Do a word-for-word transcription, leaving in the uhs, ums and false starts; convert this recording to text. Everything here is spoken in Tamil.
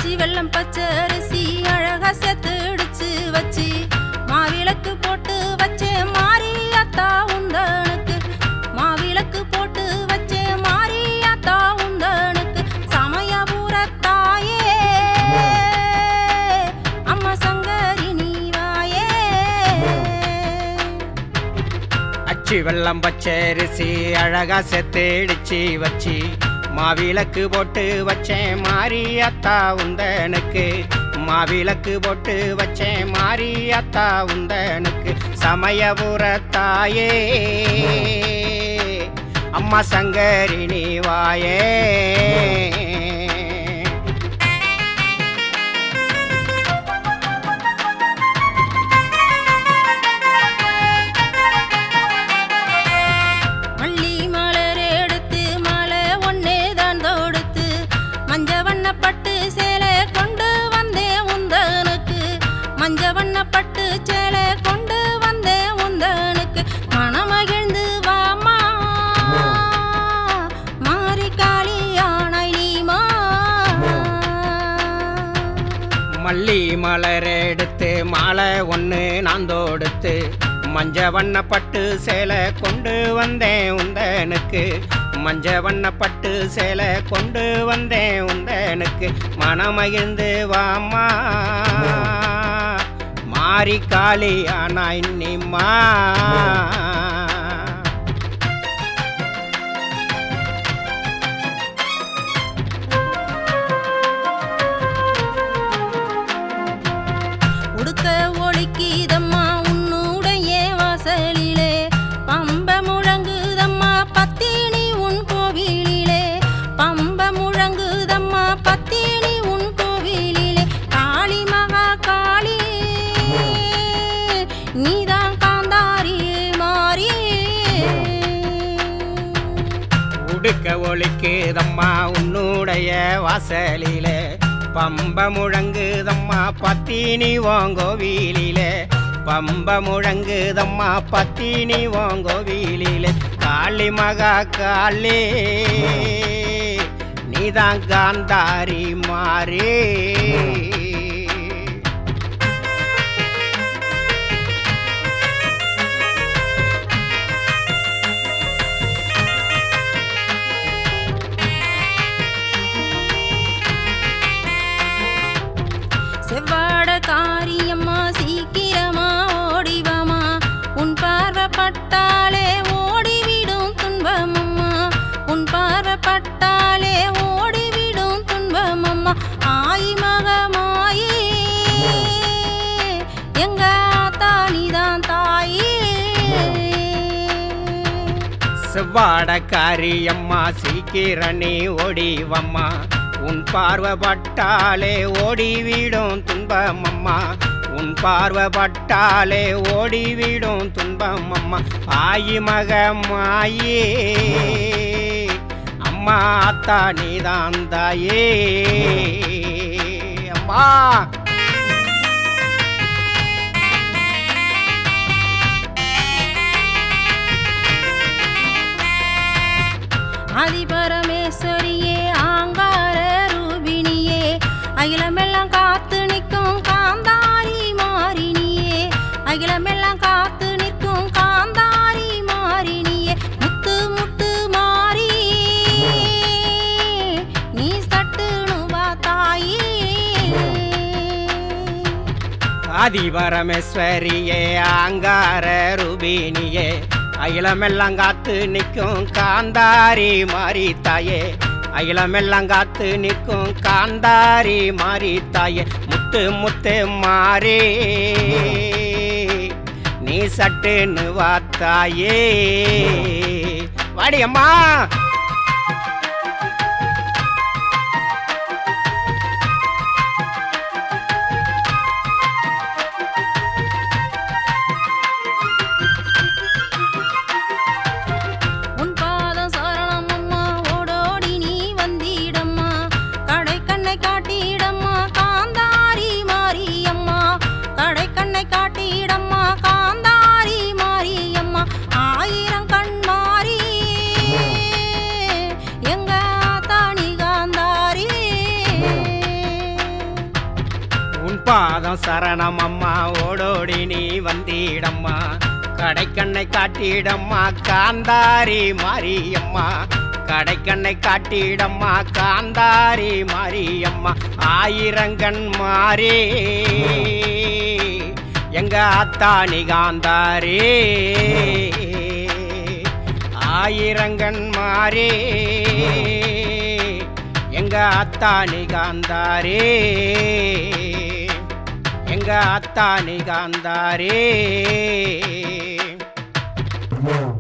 அச்சி வெள்ளம் பச்சரிசி அழகா செத்துடிச்சு வச்சு மாவிளக்கு போட்டு வச்சே மாரியாத்தா உந்தனுக்கு மாவிளக்கு போட்டு வச்சே மாரியாத்தா உந்தனுக்கு சமயபுரத்தாயே அம்மா சங்கரி நீவாயே அச்சி வெள்ளம் பச்சரிசி அழகா செத்துடிச்சு வச்சு மாவிளக்கு போட்டு வச்சேன் மாரியாத்தா உந்தனுக்கு மாவிளக்கு போட்டு வச்சேன் மாரியாத்தா உந்தனுக்கு சமயபுரத்தாயே அம்மா சங்கரி நீவாயே பட்டு சேலை கொண்டு வந்தே உந்தனுக்கு மனமகிழ்ந்து வாமா மாறி காளியானாய் நீமா மல்லி மலர் எடுத்து மாலை ஒன்று நான் தொடுத்து மஞ்ச வண்ண பட்டு சேலை கொண்டு வந்தேன் உந்தனுக்கு மஞ்ச வண்ண பட்டு சேலை கொண்டு வந்தேன் உந்தனுக்கு மனமகிழ்ந்து வாமா மாறி காளியானாய் நீமா உடுக்க ஒளிக்கிதம்மா உன்னுடைய வாசலிலே பம்ப முழங்குதம்மா பத்தினி உன் கோவிலிலே பம்ப முழங்குதம்மா பத்தினி உன் கோவிலிலே காளி மகா காளி நீதான் காந்தாரி மாறி உடுக்க ஒளிக்குதம்மா உன்னுடைய வாசலிலே பம்ப முழங்குதம்மா பத்தினி வாங்கோவிலே பம்ப முழங்குதம்மா பத்தினி வாங்கோவிலே காளி மகா காளி நீதான் காந்தாரி மாறி செவ்வாட காரியம்மா சீக்கிரமா ஓடிவாமா உன் பார்வைப்பட்டாலே ஓடிவிடும் துன்பமம்மா உன் பார்வைப்பட்டாலே ஓடிவிடும் துன்பமம்மா ஆயி மகமாயி எங்க தானிதான் தாயி செவ்வாட காரியம்மா சீக்கிரணி ஓடிவம்மா உன் பார்வைப்பட்டாலே ஓடிவிடும் துன்பமம்மா உன் பார்வைப்பட்டாலே ஓடிவிடும் துன்பமம்மா ஆயி மகமாயே அம்மா அத்தா நீதான் தாயே அம்மா ஆதிபரமேஸ்வரியே ஆங்கார ரூபிணியே அகிலமெல்லாம் காத்து நிற்கும் காந்தாரி மாறினியே அகிலமெல்லாம் காத்து நிற்கும் காந்தாரி மாறினியே முத்து முத்து மாறி நீ சட்டுணுவா தாயி ஆதிபரமேஸ்வரியே ஆங்கார ரூபிணியே அகிலமெல்லாம் காத்து நிற்கும் காந்தாரி மாறி தாயே அகிலமெல்லாம் காத்து நிற்கும் காந்தாரி மாறி தாயே முத்து முத்து மாறி நீ சட்டுன்னு வா தாயே வாடியம்மா பாதம் சரணம் அம்மா ஓடோடி நீ வந்திடம்மா கடைக்கண்ணை காட்டிடம்மா காந்தாரி மாரியம்மா கடைக்கண்ணை காட்டிடம்மா காந்தாரி மாரியம்மா ஆயிரங்கண் மாறே எங்க அத்தானி காந்தாரி ஆயிரங்கண் மாறே எங்க அத்தானி காந்தாரி எங்க அத்தானி காந்தாரி